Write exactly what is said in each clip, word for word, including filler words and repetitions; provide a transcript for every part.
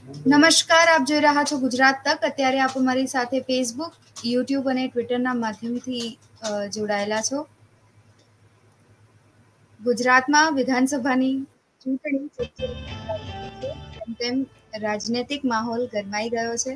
નમસ્કાર, આપ જોઈ રહ્યા છો ગુજરાત તક। અત્યારે આપ અમારી સાથે ફેસબુક, યુટ્યુબ અને ટ્વિટરના માધ્યમથી જોડાયેલા છો। ગુજરાતમાં વિધાનસભાની ચૂંટણી તેમ તેમ રાજનૈતિક માહોલ ગરમાઈ ગયો છે।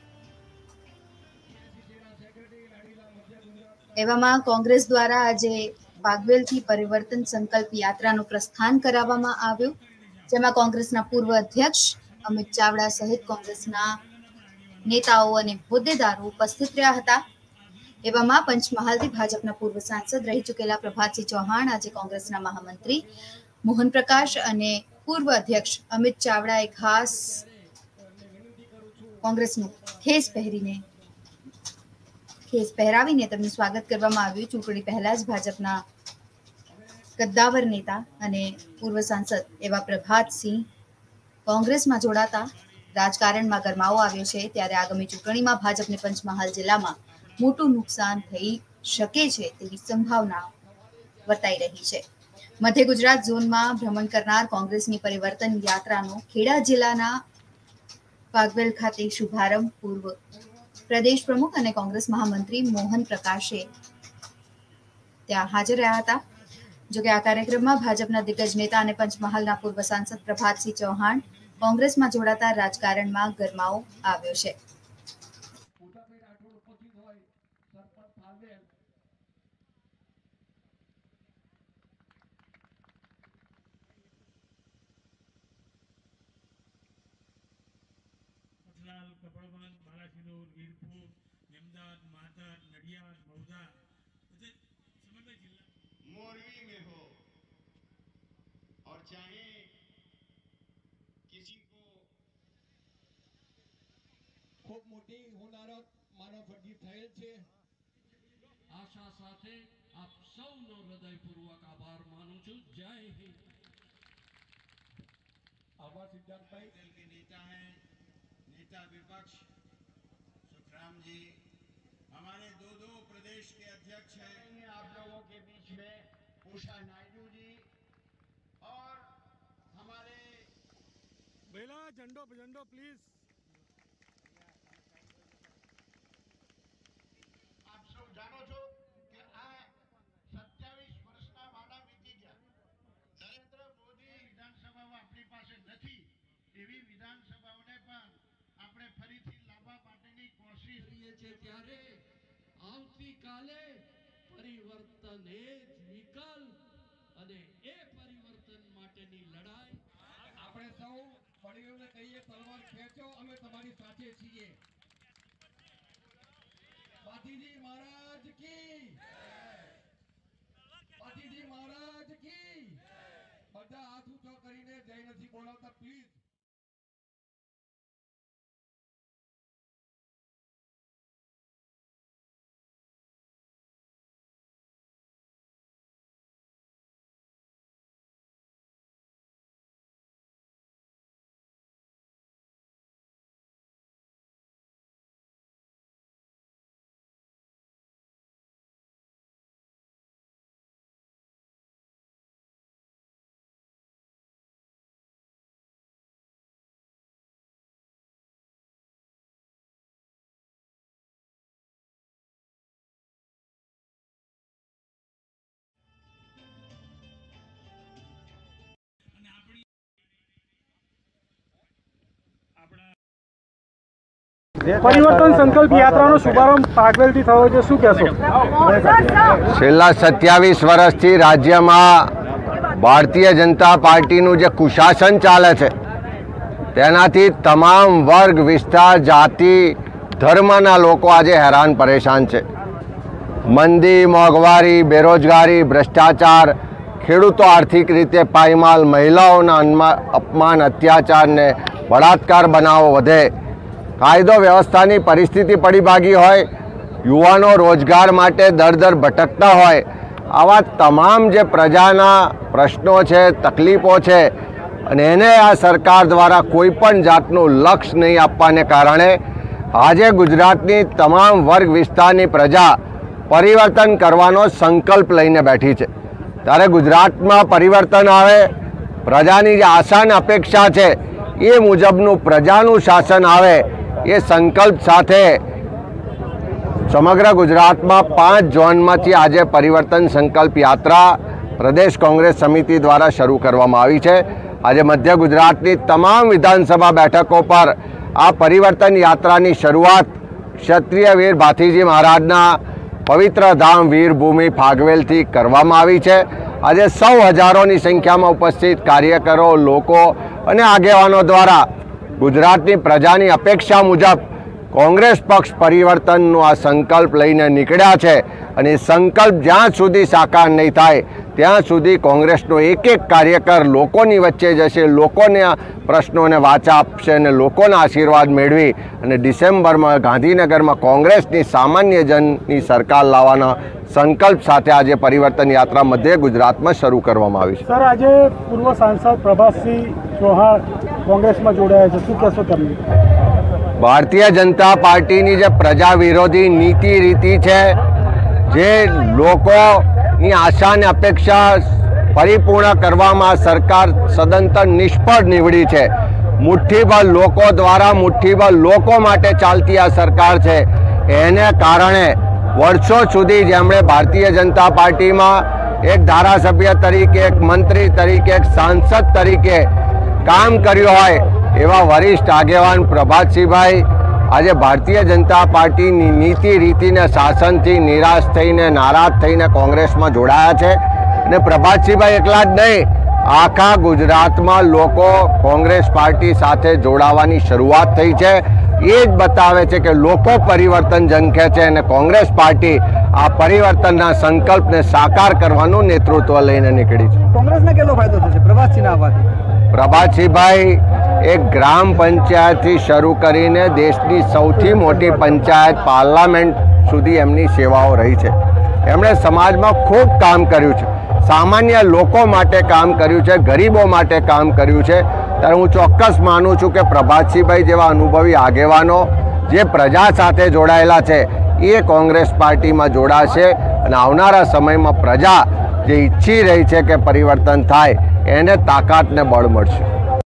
એવામાં કોંગ્રેસ દ્વારા આજે પાગવેલથી પરિવર્તન સંકલ્પ યાત્રાનું પ્રસ્થાન કરાવવામાં આવ્યું, જેમાં કોંગ્રેસના પૂર્વ અધ્યક્ષ અમિત ચાવડા સહિત કોંગ્રેસના નેતાઓ અને હોદ્દેદારો ઉપસ્થિત રહ્યા હતા। એવામાં પંચમહાલથી ભાજપના પૂર્વ સાંસદ રહી ચૂકેલા પ્રભાતસિંહ ચૌહાણ આજે કોંગ્રેસના મહામંત્રી મોહન પ્રકાશ અને પૂર્વ અધ્યક્ષ અમિત ચાવડાએ ખાસ કોંગ્રેસનું ખેસ પહેરીને ખેસ પહેરાવીને તેમનું સ્વાગત કરવામાં આવ્યું। ચૂંટણી પહેલા જ ભાજપના કદ્દાવર નેતા અને પૂર્વ સાંસદ એવા પ્રભાતસિંહ કોંગ્રેસમાં જોડાતા રાજકારણમાં ગરમાવો આવ્યો છે। ત્યારે આગામી ચૂંટણીમાં ભાજપને પંચમહાલ જિલ્લામાં મોટું નુકસાન થઈ શકે છે તેવી સંભાવના વર્તાઈ રહી છે। મધ્ય ગુજરાત ઝોનમાં ભ્રમણ કરનાર કોંગ્રેસની પરિવર્તન યાત્રાનો ખેડા જિલ્લાના પાગવેલ ખાતે શુભારંભ પૂર્વ પ્રદેશ પ્રમુખ અને કોંગ્રેસ મહામંત્રી મોહન પ્રકાશે ત્યાં હાજર રહ્યા હતા। જોકે આ કાર્યક્રમમાં ભાજપના દિગ્ગજ નેતા અને પંચમહાલના પૂર્વ સાંસદ પ્રભાતસિંહ ચૌહાણ કોંગ્રેસમાં જોડાતા રાજકારણમાં ગરમાવો આવ્યો છે। मोरवी में हो और चाहे किसी को खूब मोटी होनारत मानव फटगी थયેલ છે। आशा साथे आप सौનો हृदयपूर्वक आभार मानु છું। जय हिंद। आभार सिद्धार्थ भाई। दल के नेता हैं, नेता विपक्ष सुखराम जी, हमारे दो दो प्रदेश के अध्यक्ष हैं आप लोगों के बीच में, उषा नायडू जी और हमारे बेला झंडो झंडो प्लीज। आप सब जानो छो कि आ सत्यावीस वर्षना वाड़ा वीती गया। नरेंद्र मोदी विधानसभा अपनी पास नहीं, एवी विधानसभाओने पण આપણે ફરીથી લાવવા માટેની કોશિશ કરીએ છીએ। ત્યારે આવતીકાલે પરિવર્તન એ જ વિકલ્પ અને એ પરિવર્તન માટેની લડાઈ આપણે સૌ વડીલોને કહીએ તલવાર ખેંચો, અમે તમારી સાથે છીએ। પાટીજી મહારાજ की પાટીજી મહારાજ की બધા હાથ ઊંચો કરીને જય નથી બોલાવતા પ્લીઝ। પરિવર્તન સંકલ્પ યાત્રાનો શુભારંભ પાગવેલથી થયો છે, શું કહેશો? છેલ્લા સત્યાવીસ વર્ષથી રાજ્યમાં ભારતીય જનતા પાર્ટીનું જે કુશાસન ચાલે છે તેનાથી તમામ વર્ગ, વિસ્તાર, જાતિ, ધર્મના લોકો આજે હેરાન પરેશાન છે। મંદી, મોંઘવારી, બેરોજગારી, ભ્રષ્ટાચાર, ખેડૂતો આર્થિક રીતે પાયમાલ, મહિલાઓના અપમાન, અત્યાચારને બળાત્કાર બનાવો વધે, કાયદો વ્યવસ્થાની પરિસ્થિતિ પડી ભાગી હોય, યુવાનો રોજગાર માટે દર દર ભટકતા હોય, આવા તમામ જે પ્રજાના પ્રશ્નો છે, તકલીફો છે અને એને આ સરકાર દ્વારા કોઈ પણ જાતનું લક્ષ્ય નહીં આપવાને કારણે આજે ગુજરાતની તમામ વર્ગ વિસ્તારની પ્રજા પરિવર્તન કરવાનો સંકલ્પ લઈને બેઠી છે। ત્યારે ગુજરાતમાં પરિવર્તન આવે, પ્રજાની જે આશા અને અપેક્ષા છે એ મુજબનું પ્રજાનું શાસન આવે એ સંકલ્પ સાથે સમગ્ર ગુજરાતમાં પાંચ ઝોનમાંથી આજે પરિવર્તન સંકલ્પ યાત્રા પ્રદેશ કોંગ્રેસ સમિતિ દ્વારા શરૂ કરવામાં આવી છે। આજે મધ્ય ગુજરાતની તમામ વિધાનસભા બેઠકો પર આ પરિવર્તન યાત્રાની શરૂઆત ક્ષત્રિય વીર ભાથીજી મહારાજના પવિત્ર ધામ વીરભૂમિ ફાગવેલથી કરવામાં આવી છે। આજે સૌ હજારોની સંખ્યામાં ઉપસ્થિત કાર્યકરો, લોકો અને આગેવાનો દ્વારા ગુજરાતની પ્રજાની અપેક્ષા મુજબ કોંગ્રેસ પક્ષ પરિવર્તનનો આ સંકલ્પ લઈને નીકળ્યા છે અને સંકલ્પ જ્યાં સુધી સાકાર નહીં થાય ત્યાં સુધી કોંગ્રેસનો એક એક કાર્યકર લોકોની વચ્ચે જશે, લોકોને પ્રશ્નોને વાચા આપશે અને લોકોના આશીર્વાદ મેળવી અને ડિસેમ્બરમાં ગાંધીનગરમાં કોંગ્રેસની સામાન્ય જનની સરકાર લાવવાના સંકલ્પ સાથે આજે પરિવર્તન યાત્રા મધ્ય ગુજરાતમાં શરૂ કરવામાં આવી છે। સર, આજે પૂર્વ સાંસદ પ્રભાતસિંહ ચૌહાણ કોંગ્રેસમાં જોડાયા છે, શું કહેશો તમે? ભારતીય જનતા પાર્ટીની જે પ્રજા વિરોધી નીતિ રીતિ છે, જે લોકોની આશા અને અપેક્ષા પરિપૂર્ણ કરવામાં સરકાર સદંતર નિષ્ફળ નીવડી છે। મુઠ્ઠીભર લોકો દ્વારા મુઠ્ઠીભર લોકો માટે ચાલતી આ સરકાર છે। એને કારણે વર્ષો સુધી જેમણે ભારતીય જનતા પાર્ટીમાં એક ધારાસભ્ય તરીકે, એક મંત્રી તરીકે, એક સાંસદ તરીકે કામ કર્યું હોય એવા વરિષ્ઠ આગેવાન પ્રભાતસિંહભાઈ આજે ભારતીય જનતા પાર્ટીની નીતિ રીતિને શાસનથી નિરાશ થઈને, નારાજ થઈને કોંગ્રેસમાં જોડાયા છે। અને પ્રભાતસિંહભાઈ એકલા જ નહીં, આખા ગુજરાતમાં લોકો કોંગ્રેસ પાર્ટી સાથે જોડાવાની શરૂઆત થઈ છે। એ જ બતાવે છે કે લોકો પરિવર્તન ઝંખે છે અને કોંગ્રેસ પાર્ટી આ પરિવર્તનના સંકલ્પને સાકાર કરવાનું નેતૃત્વ લઈને નીકળી છે। કોંગ્રેસને કેટલો ફાયદો થશે પ્રભાતસિંહના આવવાથી? પ્રભાતસિંહભાઈ એક ગ્રામ પંચાયતથી શરૂ કરીને દેશની સૌથી મોટી પંચાયત પાર્લામેન્ટ સુધી એમની સેવાઓ રહી છે। એમણે સમાજમાં ખૂબ કામ કર્યું છે, સામાન્ય લોકો માટે કામ કર્યું છે, ગરીબો માટે કામ કર્યું છે। ત્યારે હું ચોક્કસ માનું છું કે પ્રભાતસિંહભાઈ જેવા અનુભવી આગેવાનો જે પ્રજા સાથે જોડાયેલા છે એ કોંગ્રેસ પાર્ટીમાં જોડાશે અને આવનારા સમયમાં પ્રજા જે ઈચ્છી રહી છે કે પરિવર્તન થાય એને તાકાતને બળ મળશે।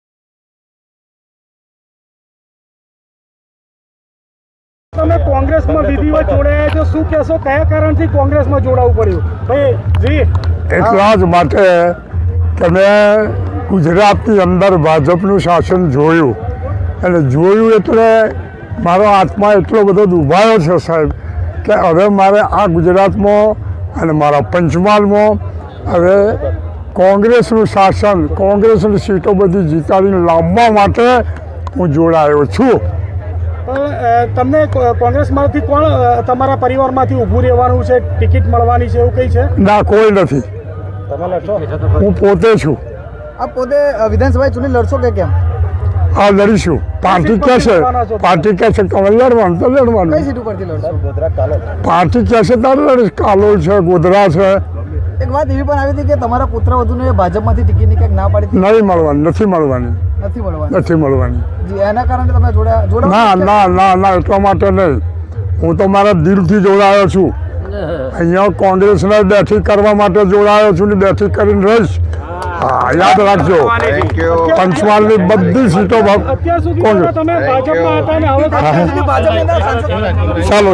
તમે કોંગ્રેસમાં વિધિવત જોડાયા છો, શું કહેશો? કયા કારણથી કોંગ્રેસમાં જોડાવું પડ્યું? ભાઈ જી, એટલા જ માટે કે મેં ગુજરાતની અંદર ભાજપનું શાસન જોયું અને જોયું એટલે મારો આત્મા એટલો બધો દુભાયો છે સાહેબ કે હવે મારે આ ગુજરાતમાં અને મારા પંચમહાલમાં હવે કોંગ્રેસનું શાસન, કોંગ્રેસની સીટો બધી જીતાડીને લાવવા માટે હું જોડાયો છું। પણ તમને કોંગ્રેસમાંથી કોણ તમારા પરિવારમાંથી ઊભું રહેવાનું છે, ટિકિટ મળવાની છે એવું કંઈ છે? ના, કોઈ નથી, હું પોતે છું। આ પોતે વિધાનસભા ચૂંટણી લડશો કે કેમ? હા, લડીશું। પાર્ટી કહેશે, પાર્ટી કહેશે તમે લડવાનું તો લડવાનું। કઈ સીટ ઉપરથી લડશો? પાર્ટી કહેશે તારે લડીશ। કાલોલ છે, ગોધરા છે। એક વાત એવી પણ આવી હતી કે તમારા પુત્રવધુને ભાજપમાંથી ટિકિટની કંઈક ના પાડી? નહીં મળવાની, નથી મળવાની, નથી મળવાની, નથી મળવાની। જી, એના કારણે તમે જોડાયા? જોડા ના ના ના ના, એટલા માટે નહીં, હું તો મારા દિલથી જોડાયો છું। અહીંયા કોંગ્રેસને બેઠી કરવા માટે જોડાયો છું ને બેઠી કરીને રહીશ। હા, યાદ રાખજો, પંચમહાલની બધી સીટો અત્યાર સુધી તમે ભાજપમાં હતા ને હવે ભાજપના સાંસદ? ચાલો।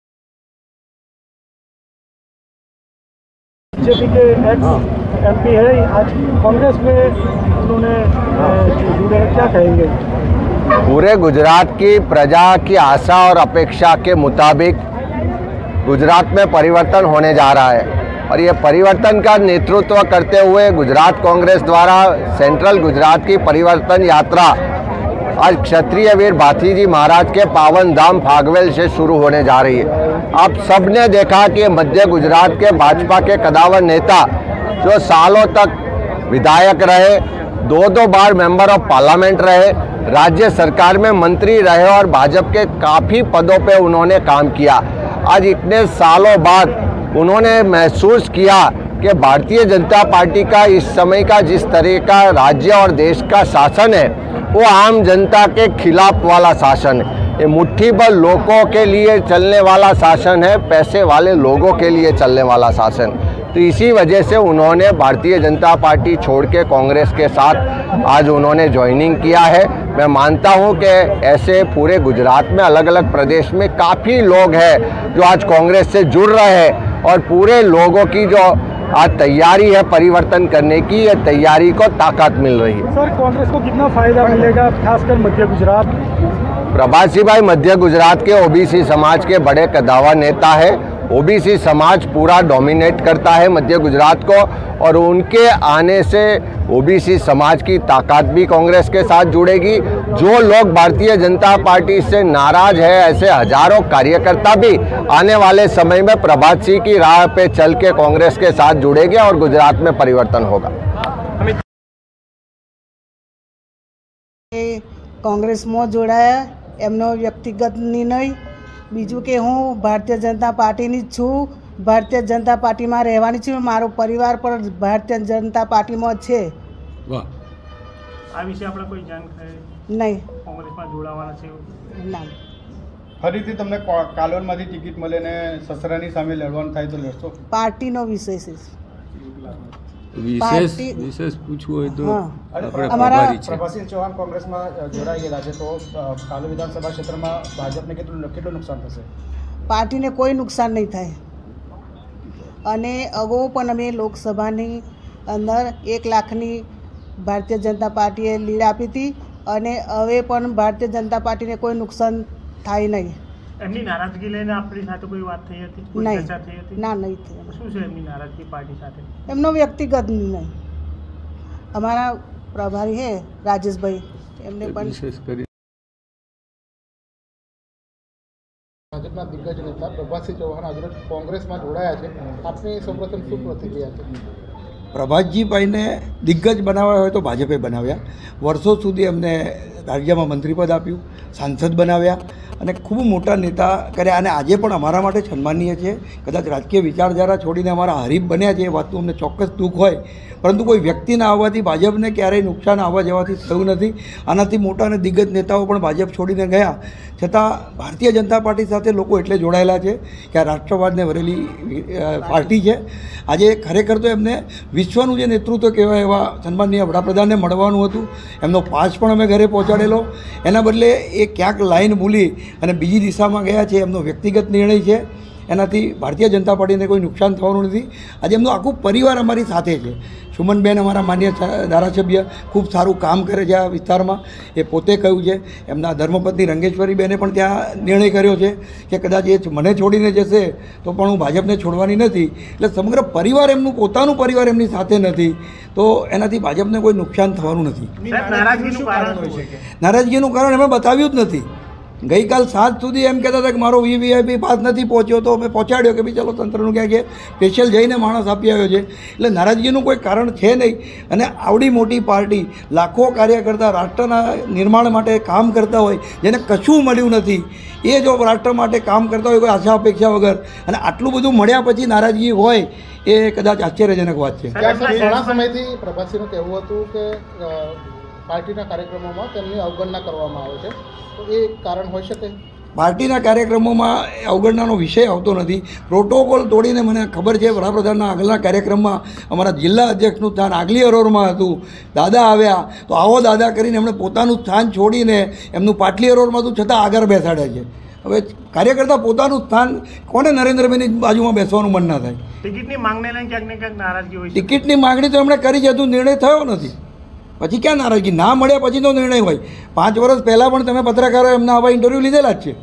बीजेपी के एक्स एमपी है, आज कांग्रेस में उन्होंने जुड़े हैं, क्या कहेंगे? पूरे गुजरात की प्रजा की आशा और अपेक्षा के मुताबिक गुजरात में परिवर्तन होने जा रहा है और ये परिवर्तन का नेतृत्व करते हुए गुजरात कांग्रेस द्वारा सेंट्रल गुजरात की परिवर्तन यात्रा आज क्षत्रिय वीर भाथीजी महाराज के पावन धाम फागवेल से शुरू होने जा रही है। आप सबने देखा कि मध्य गुजरात के भाजपा के कदावर नेता जो सालों तक विधायक रहे, दो दो बार मेंबर ऑफ पार्लियामेंट रहे, राज्य सरकार में मंत्री रहे और भाजपा के काफ़ी पदों पे उन्होंने काम किया। आज इतने सालों बाद उन्होंने महसूस किया कि भारतीय जनता पार्टी का इस समय का जिस तरह का राज्य और देश का शासन है वो आम जनता के खिलाफ वाला शासन है। ये मुट्ठी भर लोगों के लिए चलने वाला शासन है, पैसे वाले लोगों के लिए चलने वाला शासन। तो इसी वजह से उन्होंने भारतीय जनता पार्टी छोड़ के कांग्रेस के साथ आज उन्होंने ज्वाइनिंग किया है। मैं मानता हूं कि ऐसे पूरे गुजरात में अलग अलग प्रदेश में काफ़ी लोग हैं जो आज कांग्रेस से जुड़ रहे हैं और पूरे लोगों की जो आज तैयारी है परिवर्तन करने की, ये तैयारी को ताकत मिल रही है। सर, कांग्रेस को कितना फायदा मिलेगा खासकर मध्य गुजरात? प्रभासी भाई मध्य गुजरात के ओबीसी समाज के बड़े कदावर नेता है। ओबीसी समाज पूरा डोमिनेट करता है मध्य गुजरात को और उनके आने से ओबीसी समाज की ताकत भी कांग्रेस के साथ जुड़ेगी। जो लोग भारतीय जनता पार्टी से नाराज है, ऐसे हजारों कार्यकर्ता भी आने वाले समय में प्रभात सिंह की राह पे चल के कांग्रेस के साथ जुड़ेंगे और गुजरात में परिवर्तन होगा। कांग्रेस में जोड़ाया एमनो व्यक्तिगत निर्णय। बीजू के हूँ भारतीय जनता पार्टी नी छू, भारतीय जनता पार्टी में रहवानी छू। मारो परिवार पर भारतीय जनता पार्टी में छे। વાહ આ વિશે આપણે કોઈ જાણકારી नहीं કોંગ્રેસમાં જોડાવાના છે એવું? ना ફરીથી તમને કો- કાલોલમાંથી ટિકિટ મળે ને સસરાની સામે લડવાનું થાય તો લડશો? पार्टी नो विषय છે। વિશેષ પાર્ટી- વિશેષ પૂછવું હોય તો હા આપણે અમારા પ્રભારી છે। પ્રભાસિંહ ચૌહાણ કોંગ્રેસમાં જોડાઈ ગયેલા છે તો કાલોલ વિધાનસભા ક્ષેત્રમાં ભાજપને કેટલું કેટલું નુકસાન થશે? पार्टी ने कोई नुकसान नहीं थाय। अने अगाऊ पण अमे लोकसभानी अंदर एक लाखनी भारतीय जनता पार्टीए लीड आपी थी अने हवे पण भारतीय जनता पार्टी ने कोई नुकसान थाय नहीं। એમની નારાજગી લઈને આપણી સાથે કોઈ વાત થઈ હતી, કોઈ नहीं ચર્ચા થઈ હતી? ना नहीं थी। શું છે એમની નારાજગી પાર્ટી સાથે? एमनो व्यक्तिगत निर्णय। हमारा प्रभारी है राजेश भाई, एमने पण વિશેષ કરી ભાજપના દિગ્ગજ નેતા પ્રભાસિંહ ચૌહાણ આજે કોંગ્રેસમાં જોડાયા છે, આપની સૌપ્રથમ શું પ્રતિક્રિયા છે? પ્રભાતજીભાઈને દિગ્ગજ બનાવ્યા હોય તો ભાજપે બનાવ્યા। વર્ષો સુધી અમને રાજ્યમાં મંત્રીપદ આપ્યું, સાંસદ બનાવ્યા અને ખૂબ મોટા નેતા કર્યા અને આજે પણ અમારા માટે સન્માનીય છે। કદાચ રાજકીય વિચારધારા છોડીને અમારા હરીફ બન્યા છે એ વાતનું અમને ચોક્કસ દુઃખ હોય, પરંતુ કોઈ વ્યક્તિના આવવાથી ભાજપને ક્યારેય નુકસાન આવવા જવાથી થયું નથી। આનાથી મોટા અને દિગ્ગજ નેતાઓ પણ ભાજપ છોડીને ગયા, છતાં ભારતીય જનતા પાર્ટી સાથે લોકો એટલે જોડાયેલા છે કે આ રાષ્ટ્રવાદને વરેલી પાર્ટી છે। આજે ખરેખર તો એમને વિશ્વનું જે નેતૃત્વ કહેવાય એવા સન્માનીય વડાપ્રધાનને મળવાનું હતું, એમનો પાસ પણ અમે ઘરે પહોંચાડેલો, એના બદલે એ ક્યાંક લાઈન ભૂલી અને બીજી દિશામાં ગયા છે। એમનો વ્યક્તિગત નિર્ણય છે, એનાથી ભારતીય જનતા પાર્ટીને કોઈ નુકસાન થવાનું નથી। આજે એમનું આખું પરિવાર અમારી સાથે છે। સુમનબેન અમારા માન્ય ધારાસભ્ય ખૂબ સારું કામ કરે છે આ વિસ્તારમાં, એ પોતે કહ્યું છે। એમના ધર્મપત્ની રંગેશ્વરીબેને પણ ત્યાં નિર્ણય કર્યો છે કે કદાચ એ મને છોડીને જશે તો પણ હું ભાજપને છોડવાની નથી। એટલે સમગ્ર પરિવાર એમનું પોતાનું પરિવાર એમની સાથે નથી, તો એનાથી ભાજપને કોઈ નુકસાન થવાનું નથી। નારાજગીનું કારણ શું છે? નારાજગીનું કારણ અમે બતાવ્યું જ નથી। ગઈકાલ સાંજ સુધી એમ કહેતા હતા કે મારો વીવીઆઈપી પાસ નથી પહોંચ્યો, તો અમે પહોંચાડ્યો કે ભાઈ ચલો તંત્રનું ક્યાં કે સ્પેશિયલ જઈને માણસ આપી આવ્યો છે। એટલે નારાજગીનું કોઈ કારણ છે નહીં। અને આવડી મોટી પાર્ટી, લાખો કાર્યકર્તા રાષ્ટ્રના નિર્માણ માટે કામ કરતા હોય, જેને કશું મળ્યું નથી, એ જો રાષ્ટ્ર માટે કામ કરતા હોય કોઈ આશા અપેક્ષા વગર, અને આટલું બધું મળ્યા પછી નારાજગી હોય એ કદાચ આશ્ચર્યજનક વાત છે। ઘણા સમયથી પ્રભાસિંહનું કહેવું હતું કે પાર્ટીના કાર્યક્રમોમાં તેમની અવગણના કરવામાં આવે છે, તો એ કારણ હોઈ શકે? પાર્ટીના કાર્યક્રમોમાં અવગણનાનો વિષય આવતો નથી। પ્રોટોકોલ તોડીને મને ખબર છે વડાપ્રધાનના આગળના કાર્યક્રમમાં અમારા જિલ્લા અધ્યક્ષનું સ્થાન આગલી અરોરમાં હતું, દાદા આવ્યા તો આવો દાદા કરીને એમણે પોતાનું સ્થાન છોડીને એમનું પાટલી અરોરમાં હતું છતાં આગળ બેસાડ્યા છે। હવે કાર્યકર્તા પોતાનું સ્થાન, કોને નરેન્દ્રભાઈની બાજુમાં બેસવાનું મન ના થાય? ટિકિટની માંગને લઈને ક્યાંક ને ક્યાંક નારાજગી હોય છે? ટિકિટની માગણી તો એમણે કરી છે, હજુ નિર્ણય થયો નથી, પછી ક્યાં નારાજગી? ના મળ્યા પછીનો નિર્ણય હોય। પાંચ વર્ષ પહેલાં પણ તમે પત્રકારો એમના આવા ઇન્ટરવ્યૂ લીધેલા જ છે।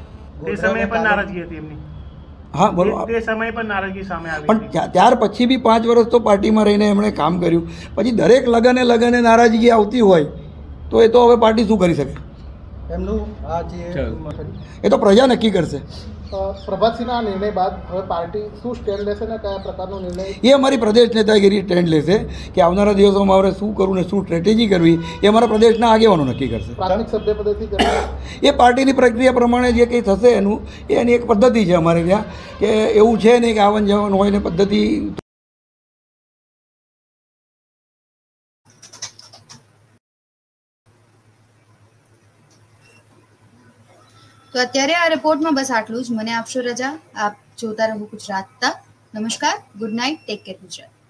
તે સમયે પણ નારાજગી હતી એમની? હા બોલો। તે સમયે પણ નારાજગી સામે આવી પણ હતી? ત્યા- ત્યાર પછી બી પાંચ વર્ષ તો પાર્ટીમાં રહીને એમણે કામ કર્યું, પછી દરેક લગને લગને નારાજગી આવતી હોય તો એ તો હવે પાર્ટી શું કરી શકે? એમનું આ જે એ તો પ્રજા નક્કી કરશે। પ્રભાતસિંહના નિર્ણય બાદ હવે પાર્ટી શું સ્ટેન્ડ લેશે ને કયા પ્રકારનો નિર્ણય? એ અમારી પ્રદેશ નેતાગીરી ટ્રેન્ડ લેશે કે આવનારા દિવસોમાં હવે શું કરવું ને શું સ્ટ્રેટેજી કરવી એ અમારા પ્રદેશના આગેવાનો નક્કી કરશે। પ્રાથમિક સભ્ય પદેથી એ પાર્ટીની પ્રક્રિયા પ્રમાણે જે કંઈ થશે એનું એ એની એક પદ્ધતિ છે અમારે ત્યાં, કે એવું છે નહીં કે આવન જવાનું હોય ને પદ્ધતિ। તો અત્યારે આ રિપોર્ટમાં બસ આટલું જ। મને આપશો રજા। આપ જોતા રહો ગુજરાત તક। નમસ્કાર, good night, take care Gujarat.